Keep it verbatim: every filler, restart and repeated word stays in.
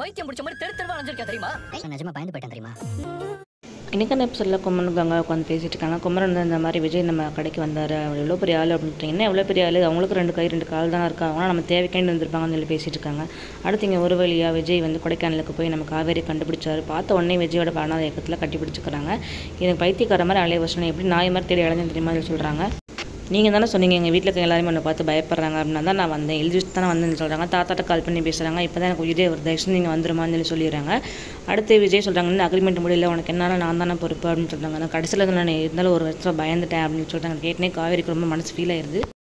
பைத்தியம் பிடிச்ச மாதிரி தெரு தெருவா அலைஞ்சிருக்கேன் தெரியுமா? நிஜமா பயந்து போயிட்டேன் தெரியுமா? இன்றைக்கான எபிசோடில் குமரன் கங்கா உட்காந்து பேசிட்டு இருக்காங்க. குமரன் வந்து இந்த மாதிரி விஜய் நம்ம கடைக்கு வந்தார், அவர் எவ்வளோ பெரிய ஆள் அப்படின்ட்டு. என்ன எவ்வளோ பெரிய ஆள், அவங்களுக்கு ரெண்டு கை ரெண்டு கால் தானே இருக்கா, அவங்களாம் நம்ம தேவைக்காண்டி வந்திருப்பாங்கன்னு சொல்லி பேசிட்டு இருக்காங்க. அடுத்து இங்கே ஒரு வழியாக விஜய் வந்து கொடைக்கானலுக்கு போய் நம்ம காவேரி கண்டுபிடிச்சாரு. பார்த்த உடனே விஜயோட பணாத இயக்கத்தில் கட்டி பிடிச்சிக்கிறாங்க. எனக்கு பைத்தியக்கார மாதிரி அலைய வசனம் எப்படி நாய் மாதிரி தேடி அலைஞ்சு தெரியுமா சொல்கிறாங்க. நீங்கள் தானே சொன்னீங்க எங்கள் வீட்டில் இருக்க எல்லாருமே என்னை பார்த்து பயப்படுறாங்க அப்படின்னா தான் நான் வந்தேன், எழுதி வச்சு தானே வந்தேன்னு சொல்கிறாங்க. தாத்தாட்ட கால் பண்ணி பேசுகிறாங்க. இப்போ தான் எனக்கு உயிரே ஒரு தயவுசெய்து நீங்கள் வந்துருமான்னு சொல்லி சொல்லிடுறாங்க. அடுத்து விஜய் சொல்கிறாங்க, இந்த அக்ரிமெண்ட் முடியல, உனக்கு என்னால் நான் தானே பொறுப்பு அப்படின்னு சொல்கிறாங்க. கடைசியில் நான் இருந்தாலும் ஒரு வருஷம் பயந்துட்டேன் அப்படின்னு சொல்கிறாங்க. கேட்டனே காவேரிக்கு ரொம்ப மனசு ஃபீல் ஆயிடுது.